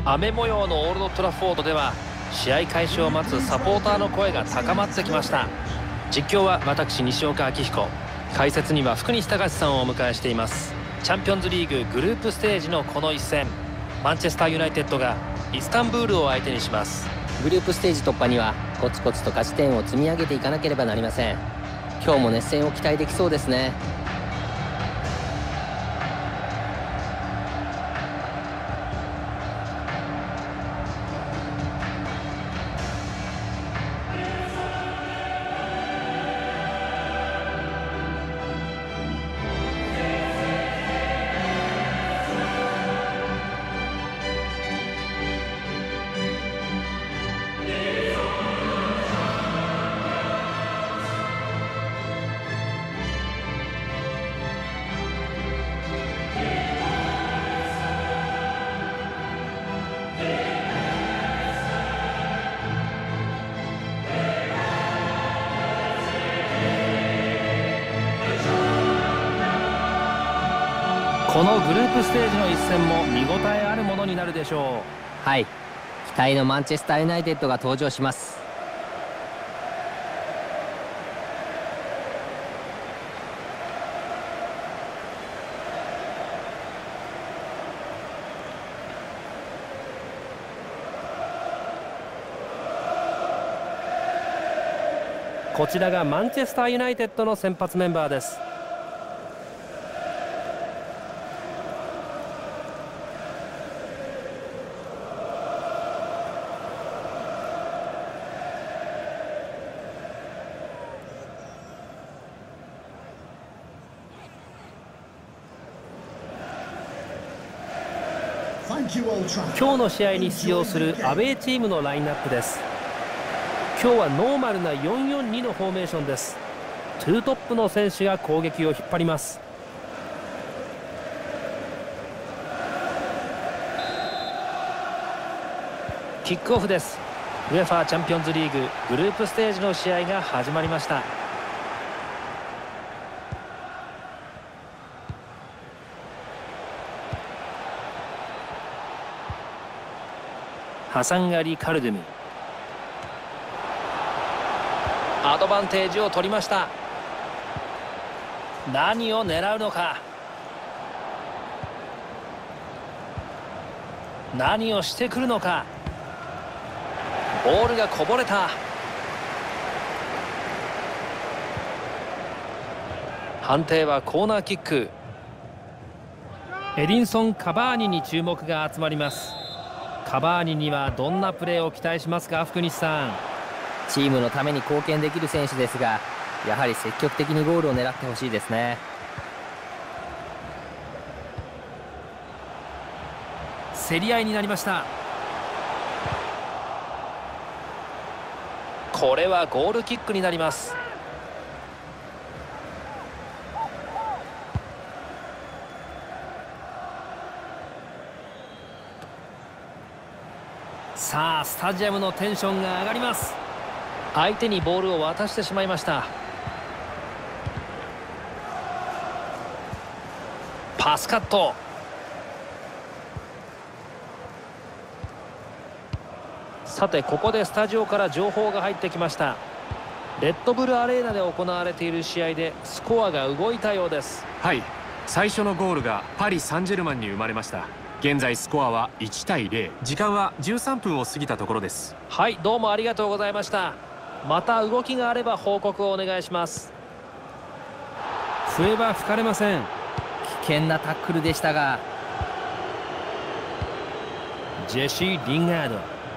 雨模様のオールドトラフォードでは試合開始を待つサポーターの声が高まってきました。実況は私西岡明彦、解説には福西隆さんをお迎えしています。チャンピオンズリーググループステージのこの一戦、マンチェスターユナイテッドがイスタンブールを相手にします。 グループステージ突破にはコツコツと勝ち点を積み上げていかなければなりません。今日も熱戦を期待できそうですね。 このグループステージの一戦も見応えあるものになるでしょう。 はい、期待のマンチェスターユナイテッドが登場します。 こちらがマンチェスターユナイテッドの先発メンバーです。今日の試合に出場するアウェーチームのラインナップです。今日はノーマルな 4-4-2 のフォーメーションです。ツートップの選手が攻撃を引っ張ります。キックオフです。ウェファーチャンピオンズリーググループステージの試合が始まりました。ハサンガリ・カルドゥム、アドバンテージを取りました。何を狙うのか、何をしてくるのか。ボールがこぼれた。判定はコーナーキック。エディンソン・カバーニに注目が集まります。カバーニにはどんなプレーを期待しますか、福西さん。 チームのために貢献できる選手ですが、やはり積極的にゴールを狙ってほしいですね。 競り合いになりました。これはゴールキックになります。さあスタジアムのテンションが上がります。相手にボールを渡してしまいました。パスカット。さてここでスタジオから情報が入ってきました。レッドブルアレーナで行われている試合でスコアが動いたようです。 はい、最初のゴールがパリ・サンジェルマンに生まれました。現在スコアは1対0、時間は13分を過ぎたところです。 はい、どうもありがとうございました。また動きがあれば報告をお願いします。笛は吹かれません。 危険なタックルでしたが、 ジェシー・リンガード、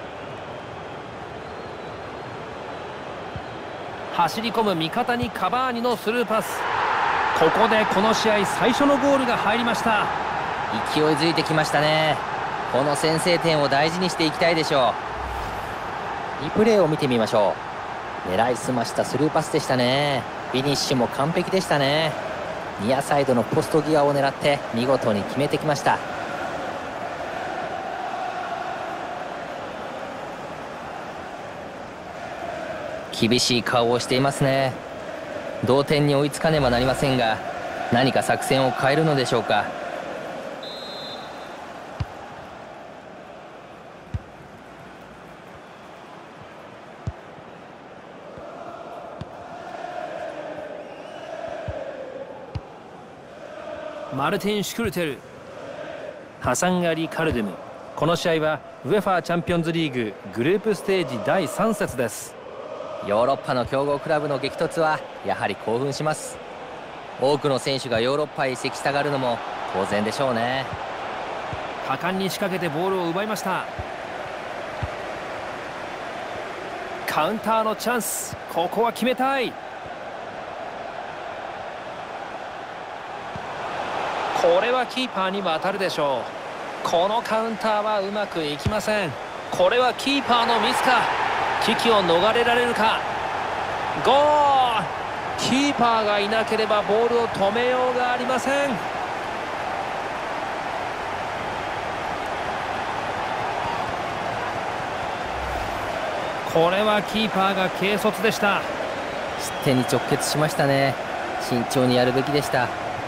走り込む味方にカバーニのスルーパス。ここでこの試合最初のゴールが入りました。 勢いづいてきましたね。この先制点を大事にしていきたいでしょう。リプレイを見てみましょう。狙いすましたスルーパスでしたね。フィニッシュも完璧でしたね。ニアサイドのポスト際を狙って見事に決めてきました。厳しい顔をしていますね。同点に追いつかねばなりませんが、何か作戦を変えるのでしょうか。 マルティン・シュクルテル、ハサン・アリ・カルドゥム。この試合はウェファーチャンピオンズリーググループステージ第3節です。 ヨーロッパの強豪クラブの激突はやはり興奮します。多くの選手がヨーロッパへ移籍したがるのも当然でしょうね。 果敢に仕掛けてボールを奪いました。カウンターのチャンス、ここは決めたい。これはキーパーに渡るでしょう。このカウンターはうまくいきません。これはキーパーのミスか。危機を逃れられるか。ゴール。キーパーがいなければボールを止めようがありません。これはキーパーが軽率でした。 失点に直結しましたね。慎重にやるべきでした。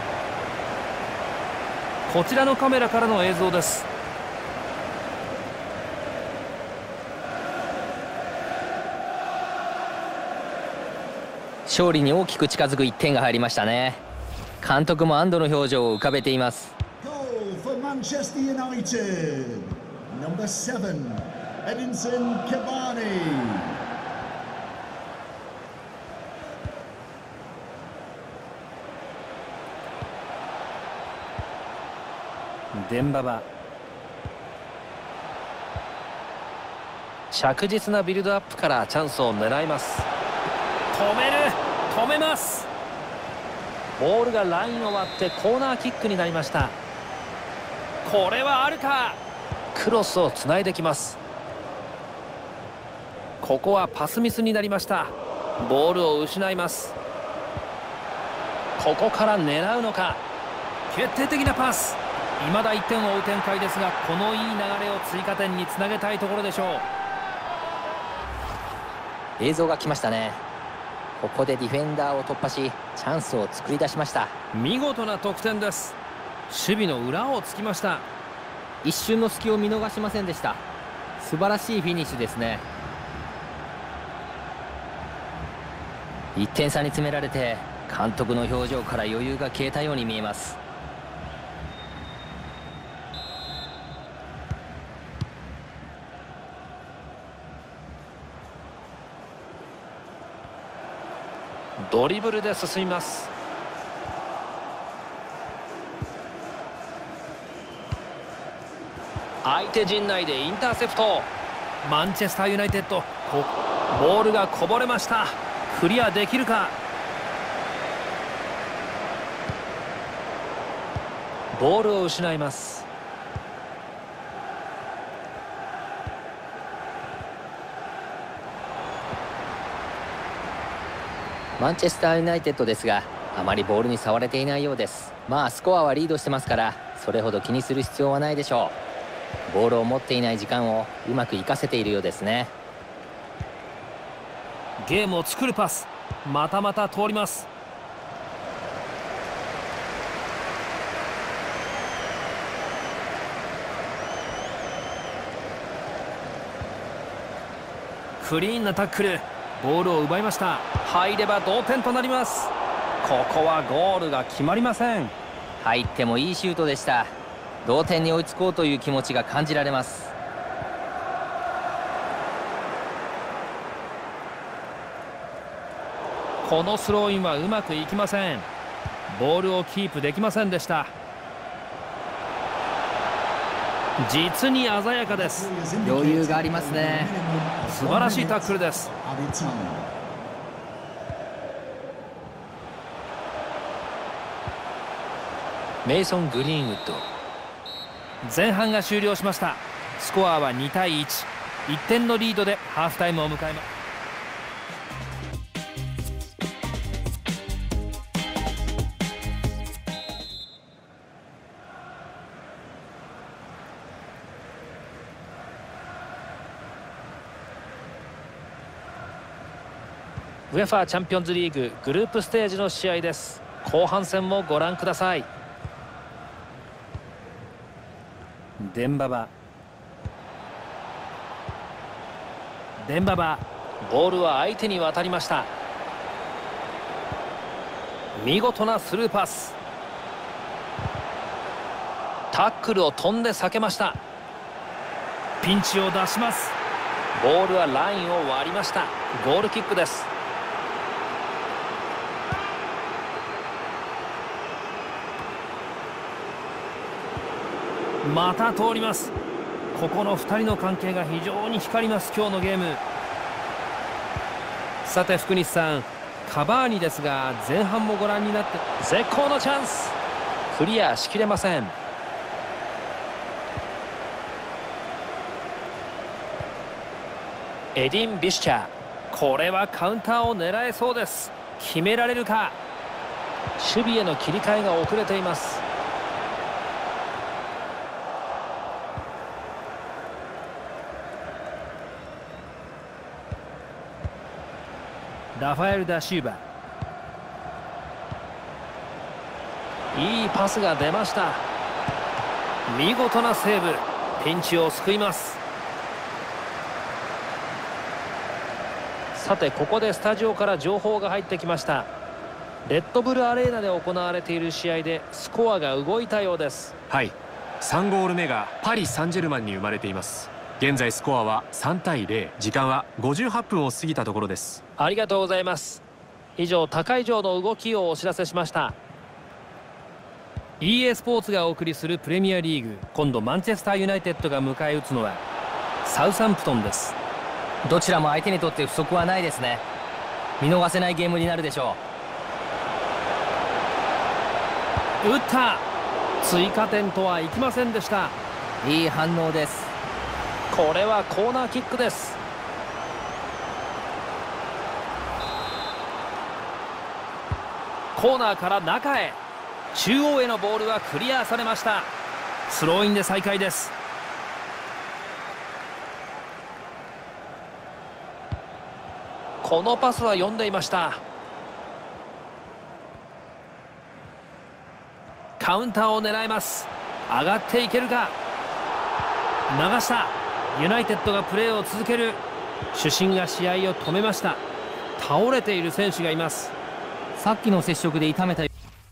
こちらのカメラからの映像です。 勝利に大きく近づく1点が入りましたね。監督も安堵の表情を浮かべています。 Goal for Manchester United. Number 7, Edinson Cavani. デンババ、着実なビルドアップからチャンスを狙います。止めます。ボールがラインを割ってコーナーキックになりました。これはあるか。クロスをつないできます。ここはパスミスになりました。ボールを失います。ここから狙うのか。決定的なパス。未だ1点を追う展開ですが、このいい流れを追加点につなげたいところでしょう。映像が来ましたね。ここでディフェンダーを突破しチャンスを作り出しました。 見事な得点です。守備の裏をつきました。 一瞬の隙を見逃しませんでした。素晴らしいフィニッシュですね。1点差に詰められて監督の表情から余裕が消えたように見えます。 ドリブルで進みます。相手陣内でインターセプト。マンチェスターユナイテッド、ボールがこぼれました。クリアできるか。ボールを失います。 マンチェスターユナイテッドですが、あまりボールに触れていないようです。まあスコアはリードしてますから、それほど気にする必要はないでしょう。ボールを持っていない時間をうまく活かせているようですね。 ゲームを作るパス、またまた通ります。クリーンなタックル。ボールを奪いました。入れば同点となります。ここはゴールが決まりません。 入ってもいいシュートでした。同点に追いつこうという気持ちが感じられます。 このスローインはうまくいきません。ボールをキープできませんでした。実に鮮やかです。 余裕がありますね。 素晴らしいタックルです。メイソン・グリーンウッド。前半が終了しました。スコアは2対1、1点のリードでハーフタイムを迎えます。ウェファーチャンピオンズリーググループステージの試合です。後半戦もご覧ください。デンババ、ボールは相手に渡りました。見事なスルーパス。 タックルを飛んで避けました。 ピンチを出します。 ボールはラインを割りました。ゴールキックです。 また通ります。ここの2人の関係が非常に光ります、今日のゲーム。さて福西さん、カバーニですが前半もご覧になって。 絶好のチャンス。クリアしきれません。エディン・ビシチャー、 これはカウンターを狙えそうです。決められるか。 守備への切り替えが遅れています。 ラファエル・ダシューバ。 いいパスが出ました。 見事なセーブ。ピンチを救います。 さてここでスタジオから情報が入ってきました。レッドブルアレーナで行われている試合でスコアが動いたようです。 はい、3ゴール目がパリ・サンジェルマンに生まれています。現在スコアは3対0、時間は58分を過ぎたところです。 ありがとうございます。以上、高い上の動きをお知らせしました。 EA スポーツがお送りするプレミアリーグ、今度マンチェスターユナイテッドが迎え撃つのはサウサンプトンです。 どちらも相手にとって不足はないですね。見逃せないゲームになるでしょう。打った。追加点とはいきませんでした。 いい反応です。 これはコーナーキックです。 コーナーから中へ。中央へのボールはクリアされました。スローインで再開です。 このパスは読んでいました。 カウンターを狙います。上がっていけるか。流した。ユナイテッドがプレーを続ける。主審が試合を止めました。倒れている選手がいます。 さっきの接触で痛めたよ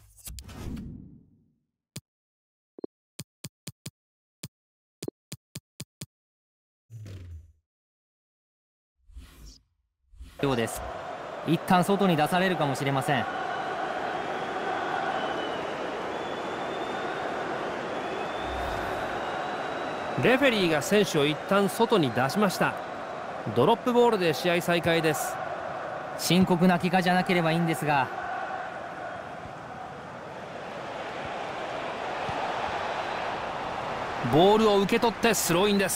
うです。一旦外に出されるかもしれません。 レフェリーが選手を一旦外に出しました。ドロップボールで試合再開です。 深刻な怪我じゃなければいいんですが。 ボールを受け取ってスローインです。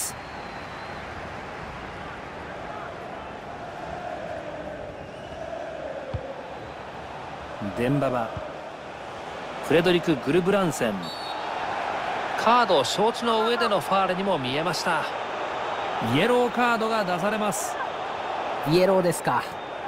デンババ、フレドリク・グルブランセン。 カードを承知の上でのファールにも見えました。 イエローカードが出されます。 イエローですか。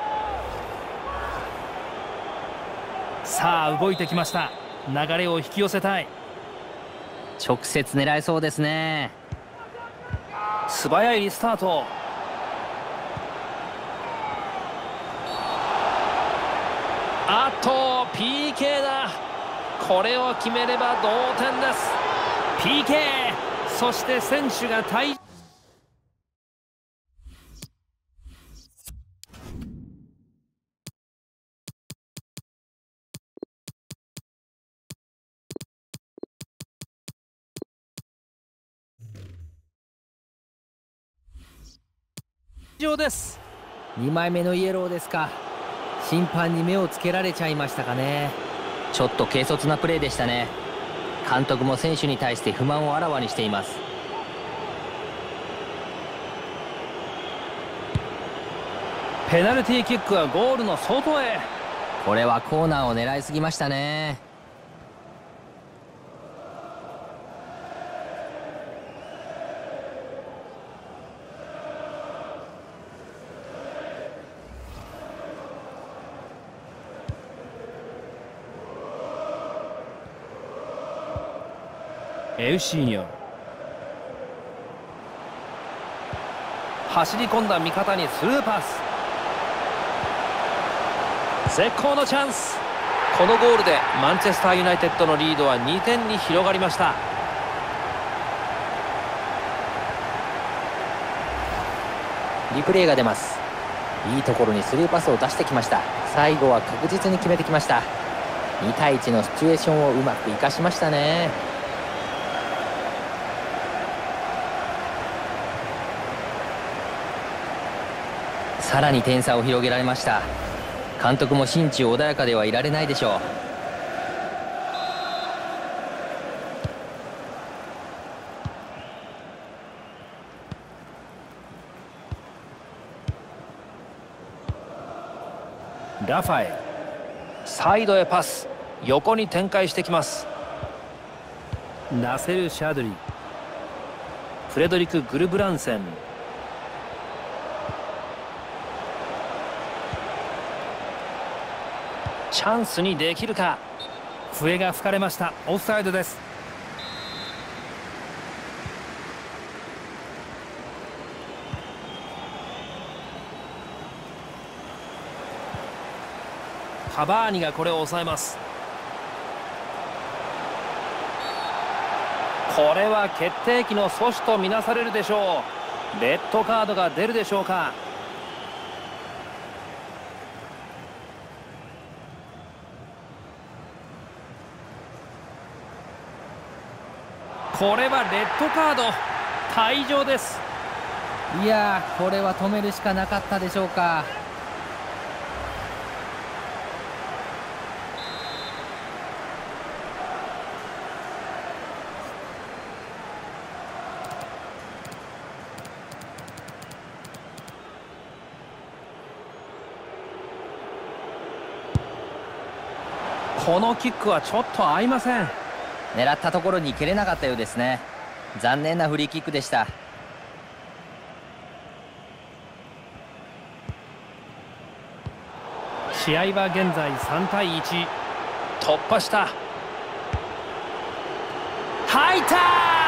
さあ動いてきました。流れを引き寄せたい。 直接狙えそうですね。 素早いリスタート。 あと PK だ。これを決めれば同点です。 PK。 そして選手が退場です。 2枚目のイエローですか。審判に目をつけられちゃいましたかね。ちょっと軽率なプレーでしたね。監督も選手に対して不満をあらわにしています。 ペナルティーキックはゴールの外へ。 これはコーナーを狙いすぎましたね。 エウシーニョ、走り込んだ味方にスルーパス。 絶好のチャンス。このゴールでマンチェスターユナイテッドのリードは2点に広がりました。 リプレイが出ます。いいところにスルーパスを出してきました。最後は確実に決めてきました。2対1のシチュエーションをうまく生かしましたね。さらに点差を広げられました。監督も心中穏やかではいられないでしょう。 ラファエル、 サイドへパス、横に展開してきます。 ナセル・シャドリ、フレドリク・グルブランセン、 チャンスにできるか。 笛が吹かれました。オフサイドです。カバーニがこれを抑えます。これは決定機の阻止とみなされるでしょう。レッドカードが出るでしょうか。これはレッドカード、退場です。 いやー、これは止めるしかなかったでしょうか。 このキックはちょっと合いません。 狙ったところに蹴れなかったようですね。残念なフリーキックでした。 試合は現在3対1。 突破した。 入った。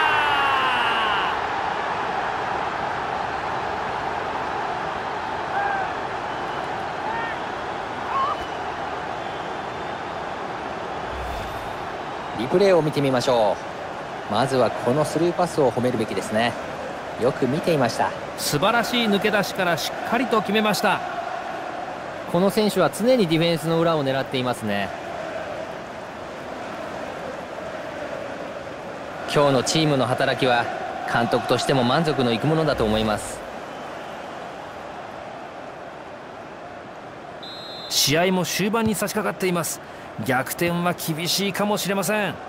リプレイを見てみましょう。まずはこのスルーパスを褒めるべきですね。よく見ていました。 素晴らしい抜け出しからしっかりと決めました。 この選手は常にディフェンスの裏を狙っていますね。今日のチームの働きは監督としても満足のいくものだと思います。 試合も終盤に差し掛かっています。逆転は厳しいかもしれません。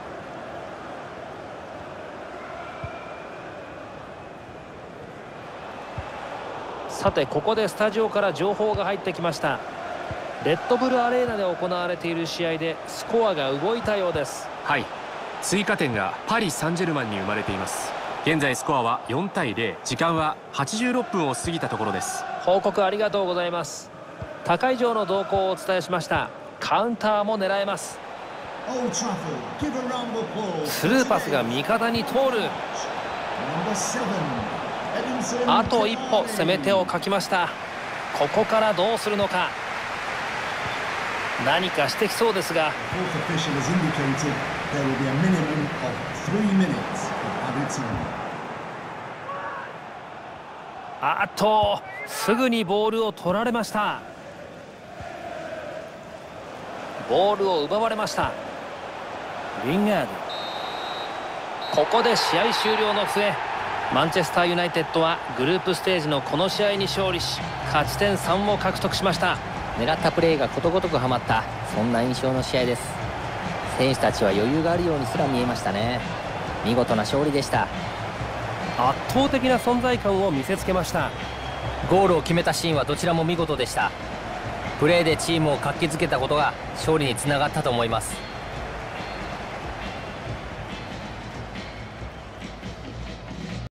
さてここでスタジオから情報が入ってきました。レッドブルアレーナで行われている試合でスコアが動いたようです。 はい、追加点がパリ・サンジェルマンに生まれています。現在スコアは4対0、時間は86分を過ぎたところです。 報告ありがとうございます。高以上の動向をお伝えしました。カウンターも狙えます。スルーパスが味方に通る。あと一歩攻め手をかきました。ここからどうするのか。何かしてきそうですが、 あとすぐにボールを取られました。 ボールを奪われました。 リンガード、 ここで試合終了の笛。マンチェスターユナイテッドはグループステージのこの試合に勝利し、勝ち点3を獲得しました。 狙ったプレーがことごとくはまった、そんな印象の試合です。選手たちは余裕があるようにすら見えましたね。見事な勝利でした。 圧倒的な存在感を見せつけました。 ゴールを決めたシーンはどちらも見事でした。プレーでチームを活気づけたことが勝利につながったと思います。